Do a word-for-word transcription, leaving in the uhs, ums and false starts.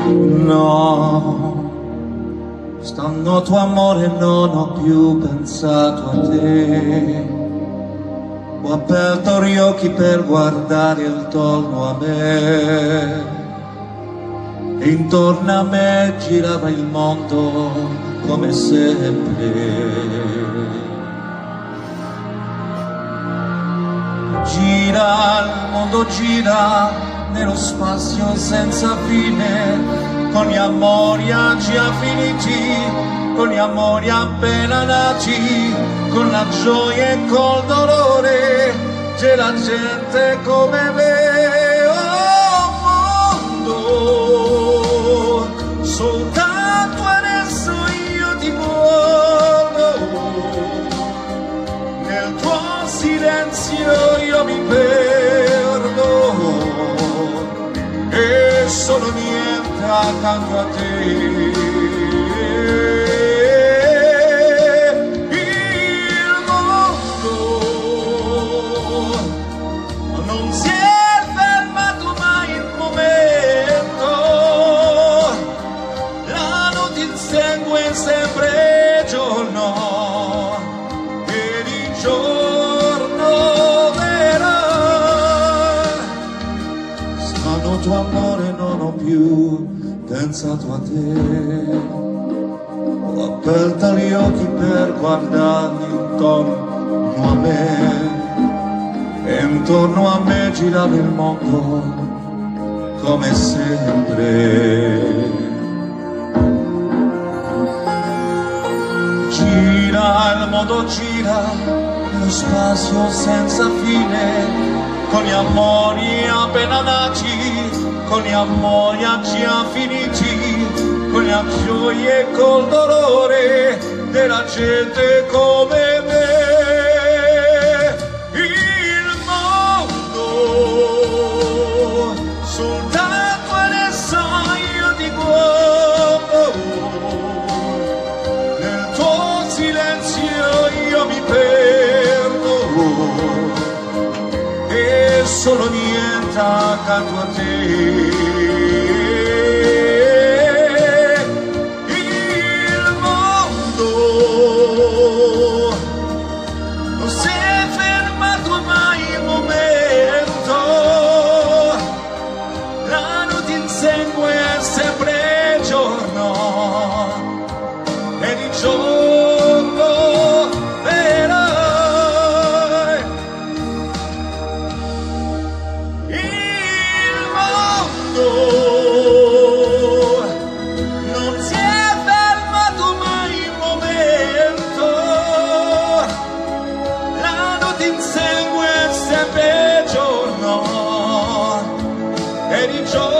No, stando tuo amore non ho più pensato a te. Ho aperto gli occhi per guardare intorno a me e intorno a me girava il mondo come sempre. Gira, il mondo gira nello spazio senza fine, con gli amori già finiti, con gli amori appena nati, con la gioia e col dolore, c'è la gente come me. Oh mondo, soltanto adesso io ti guardo, nel tuo silenzio io mi perdo e sono niente accanto a te. Il mondo non si è fermato mai un momento, la notte insegue sempre giorno e di giorno verrà. Strano tuo amore, non ho più pensato a te. Ho aperto gli occhi per guardarmi intorno a me e intorno a me girava il mondo come sempre. Gira, il mondo gira nello spazio senza fine, con gli amori appena nati, con gli amori già finiti, con le gioie e col dolore della gente come me. Il mondo, soltanto adesso io ti guardo, nel tuo silenzio io mi perdo e sono niente accanto a te. Non si è fermato mai il momento, la notte insegue sempre giorno e di giorno verrà. Il mondo non si è fermato mai il momento, la notte insegue sempre giorno e di giorno